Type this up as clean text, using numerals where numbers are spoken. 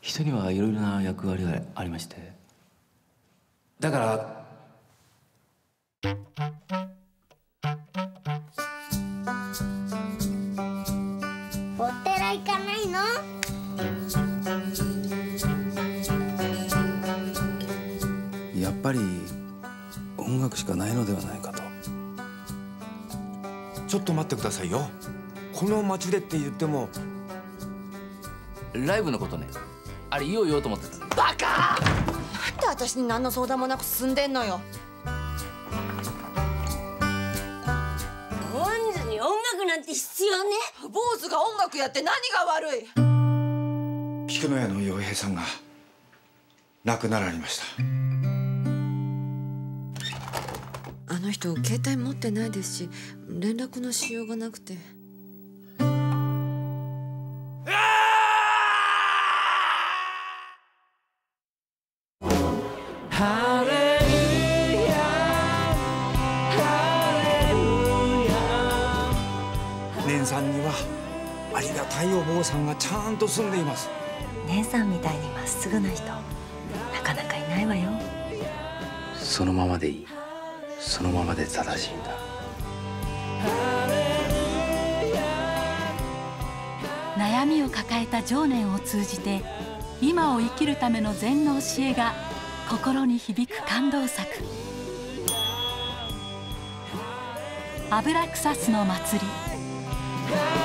人にはいろいろな役割がありまして、だからお寺行かないの？ やっぱり音楽しかないのではないかと。 ちょっと待ってくださいよ。この街でって言ってもライブのことね、あれ言おうと思ってた。バカ！ なんで私に何の相談もなく進んでんのよ。 ボンズに音楽なんて必要ね。 坊主が音楽やって何が悪い？ 菊乃屋の陽平さんが亡くなられました。 あの人携帯持ってないですし、連絡のしようがなくて。 ハレルヤハレルヤ。 姉さんにはありがたいお坊さんがちゃんと住んでいます。 姉さんみたいにまっすぐな人なかなかいないわよ。 そのままでいい。そのままで正しいんだ。 悩みを抱えた情念を通じて今を生きるための禅の教えが心に響く感動作。アブラクサスの祭り。